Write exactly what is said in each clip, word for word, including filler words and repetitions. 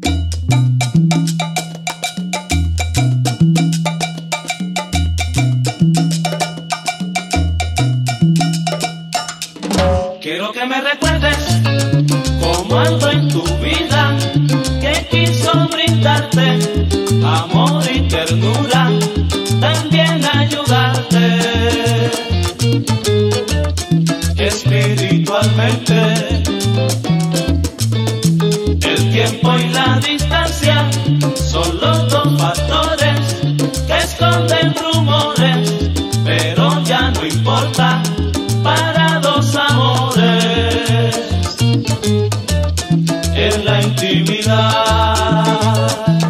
Quiero que me recuerdes como algo en tu vida que quiso brindarte amor y ternura, también ayudarte espiritualmente. El tiempo y la distancia son los dos factores que esconden rumores, pero ya no importa para dos amores en la intimidad.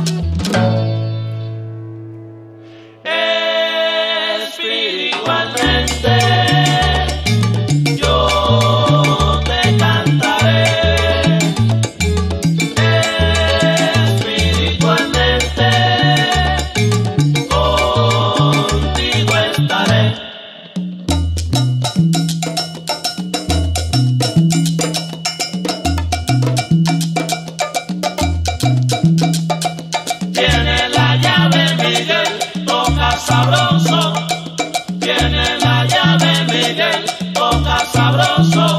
Espiritualmente yo te cantaré, espiritualmente contigo estaré. Tiene la llave Miguel, toca sabroso. Tiene la llave Miguel, toca sabroso.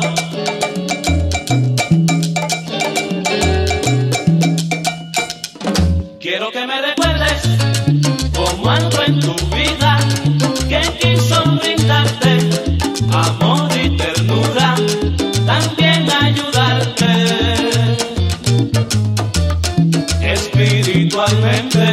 Quiero que me recuerdes como algo en tu vida que quiso brindarte amor y ternura, también ayudarte espiritualmente.